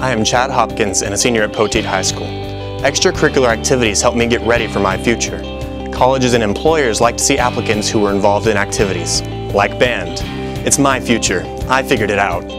I am Chad Hopkins and a senior at Poteet High School. Extracurricular activities help me get ready for my future. Colleges and employers like to see applicants who are involved in activities, like band. It's my future. I figured it out.